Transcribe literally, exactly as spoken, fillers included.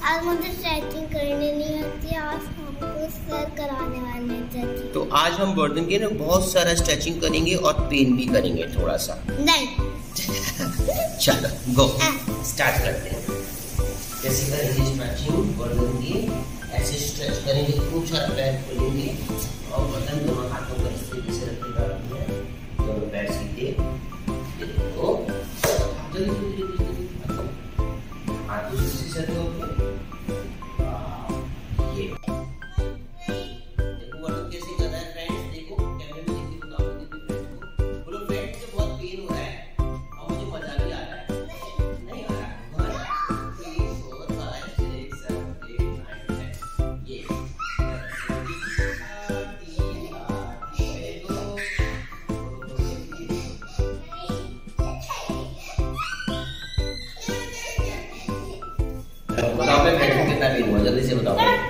आज मुझे स्ट्रेचिंग करनी नहीं आती, आज हमको सर कराने वाले हैं। तो आज हम बर्तन के ना बहुत सारा स्ट्रेचिंग करेंगे और पेन भी करेंगे थोड़ा सा। नहीं। चलो गो स्टार्ट करते हैं। कैसे करेंगे स्ट्रेचिंग? बर्तन की ऐसे स्ट्रेच करेंगे, खूब सारा पैर खोलेंगे और बर्तन दोनों हाथों पर इस तरीके से रखेंगे, दोनों पैर सीधे। देखो जल्दी जल्दी जल्दी हाथ दूसरी से रखो। ये देखो बर्तन कैसे कर रहा है फ्रेंड्स। देखो कैमरे में देखिए, बताओ देखिए फ्रेंड्स को बोलो फ्रेंड्स मुझे बहुत पेन हो रहा है और मुझे मजा भी आ रहा है। नहीं आ रहा? बताओ फ्रेंड्स को कितना पेन हुआ, जल्दी से बताओ।